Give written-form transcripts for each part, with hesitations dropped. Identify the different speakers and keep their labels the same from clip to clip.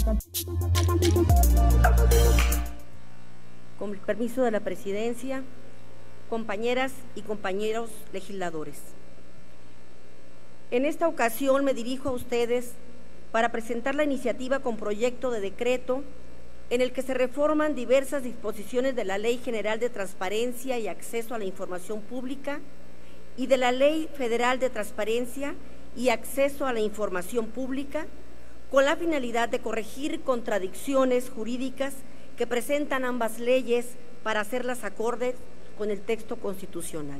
Speaker 1: Con el permiso de la Presidencia, compañeras y compañeros legisladores. En esta ocasión me dirijo a ustedes para presentar la iniciativa con proyecto de decreto en el que se reforman diversas disposiciones de la Ley General de Transparencia y Acceso a la Información Pública y de la Ley Federal de Transparencia y Acceso a la Información Pública, con la finalidad de corregir contradicciones jurídicas que presentan ambas leyes para hacerlas acordes con el texto constitucional.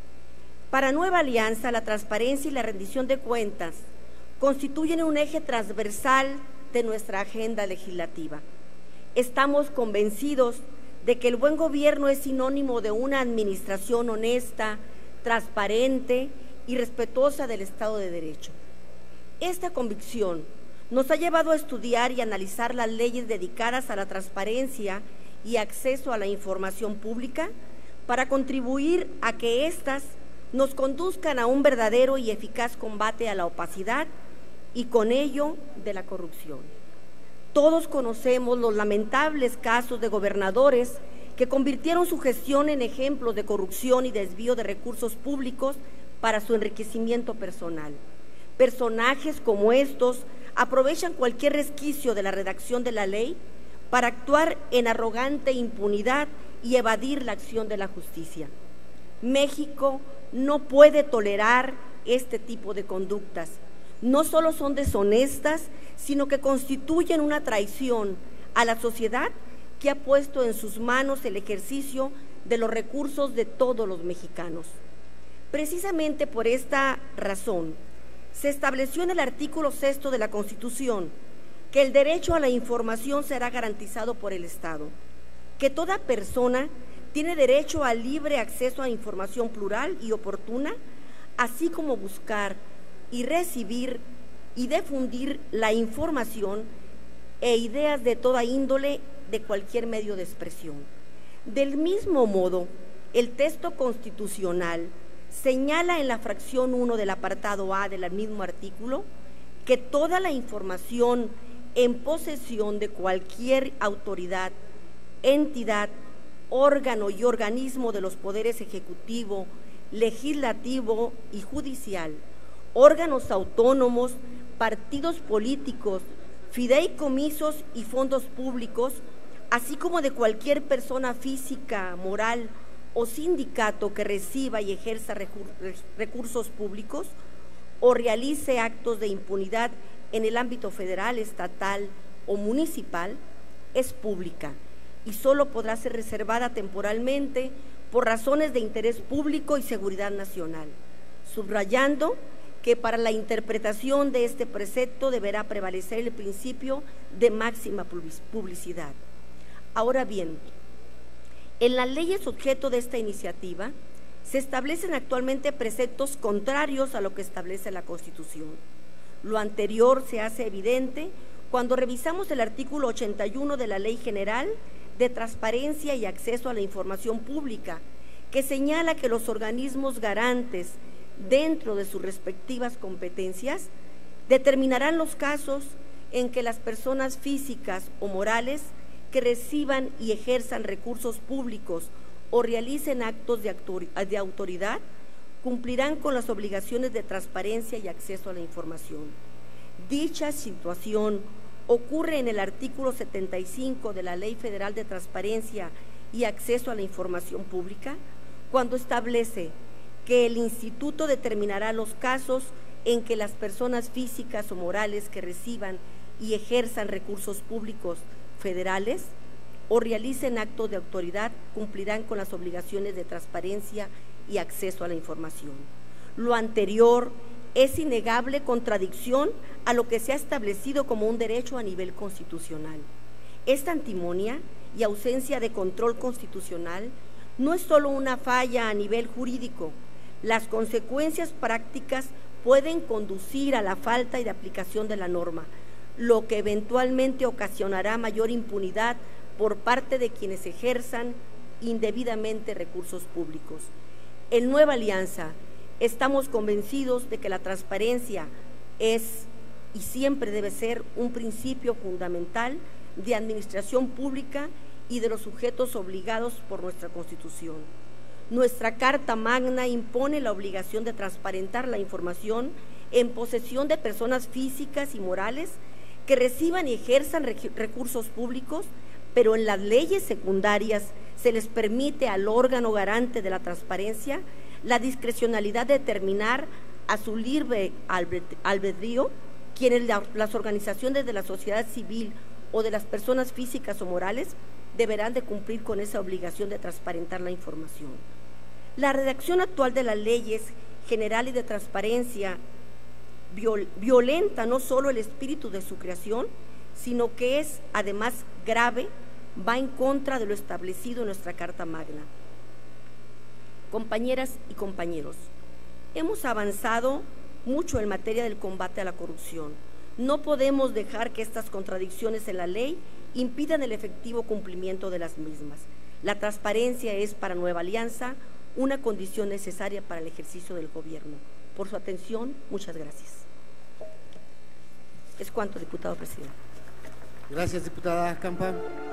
Speaker 1: Para Nueva Alianza, la transparencia y la rendición de cuentas constituyen un eje transversal de nuestra agenda legislativa. Estamos convencidos de que el buen gobierno es sinónimo de una administración honesta, transparente y respetuosa del Estado de Derecho. Esta convicción nos ha llevado a estudiar y analizar las leyes dedicadas a la transparencia y acceso a la información pública para contribuir a que éstas nos conduzcan a un verdadero y eficaz combate a la opacidad y con ello de la corrupción. Todos conocemos los lamentables casos de gobernadores que convirtieron su gestión en ejemplos de corrupción y desvío de recursos públicos para su enriquecimiento personal. Personajes como estos aprovechan cualquier resquicio de la redacción de la ley para actuar en arrogante impunidad y evadir la acción de la justicia. México no puede tolerar este tipo de conductas. No solo son deshonestas, sino que constituyen una traición a la sociedad que ha puesto en sus manos el ejercicio de los recursos de todos los mexicanos. Precisamente por esta razón, se estableció en el artículo 6 de la Constitución que el derecho a la información será garantizado por el Estado, que toda persona tiene derecho al libre acceso a información plural y oportuna, así como buscar y recibir y difundir la información e ideas de toda índole de cualquier medio de expresión. Del mismo modo, el texto constitucional señala en la fracción 1 del apartado A del mismo artículo que toda la información en posesión de cualquier autoridad, entidad, órgano y organismo de los poderes ejecutivo, legislativo y judicial, órganos autónomos, partidos políticos, fideicomisos y fondos públicos, así como de cualquier persona física, moral o sindicato que reciba y ejerza recursos públicos o realice actos de impunidad en el ámbito federal, estatal o municipal, es pública y solo podrá ser reservada temporalmente por razones de interés público y seguridad nacional, subrayando que para la interpretación de este precepto deberá prevalecer el principio de máxima publicidad. Ahora bien, en las leyes objeto de esta iniciativa se establecen actualmente preceptos contrarios a lo que establece la Constitución. Lo anterior se hace evidente cuando revisamos el artículo 81 de la Ley General de Transparencia y Acceso a la Información Pública, que señala que los organismos garantes, dentro de sus respectivas competencias, determinarán los casos en que las personas físicas o morales que reciban y ejerzan recursos públicos o realicen actos de autoridad cumplirán con las obligaciones de transparencia y acceso a la información. Dicha situación ocurre en el artículo 75 de la Ley Federal de Transparencia y Acceso a la Información Pública, cuando establece que el Instituto determinará los casos en que las personas físicas o morales que reciban y ejerzan recursos públicos federales o realicen actos de autoridad cumplirán con las obligaciones de transparencia y acceso a la información. Lo anterior es innegable contradicción a lo que se ha establecido como un derecho a nivel constitucional. Esta antimonia y ausencia de control constitucional no es solo una falla a nivel jurídico. Las consecuencias prácticas pueden conducir a la falta de aplicación de la norma, lo que eventualmente ocasionará mayor impunidad por parte de quienes ejerzan indebidamente recursos públicos. En Nueva Alianza estamos convencidos de que la transparencia es y siempre debe ser un principio fundamental de administración pública y de los sujetos obligados por nuestra Constitución. Nuestra Carta Magna impone la obligación de transparentar la información en posesión de personas físicas y morales que reciban y ejerzan recursos públicos, pero en las leyes secundarias se les permite al órgano garante de la transparencia la discrecionalidad de determinar a su libre albedrío quienes las organizaciones de la sociedad civil o de las personas físicas o morales deberán de cumplir con esa obligación de transparentar la información. La redacción actual de las leyes generales de transparencia violenta no solo el espíritu de su creación, sino que es además grave, va en contra de lo establecido en nuestra Carta Magna. Compañeras y compañeros, hemos avanzado mucho en materia del combate a la corrupción. No podemos dejar que estas contradicciones en la ley impidan el efectivo cumplimiento de las mismas. La transparencia es para Nueva Alianza una condición necesaria para el ejercicio del gobierno. Por su atención, muchas gracias. Es cuanto, diputado presidente.
Speaker 2: Gracias, diputada Campa.